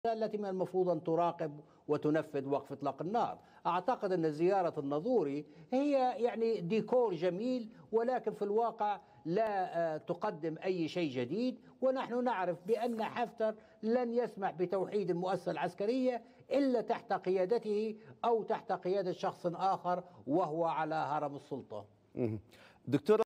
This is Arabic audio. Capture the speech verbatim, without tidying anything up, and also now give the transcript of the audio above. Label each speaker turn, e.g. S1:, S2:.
S1: التي من المفروض أن تراقب وتنفذ وقف إطلاق النار. أعتقد أن زيارة النظوري هي يعني ديكور جميل، ولكن في الواقع لا تقدم أي شيء جديد، ونحن نعرف بأن حفتر لن يسمح بتوحيد المؤسسة العسكرية إلا تحت قيادته أو تحت قيادة شخص آخر وهو على هرم السلطة.
S2: دكتور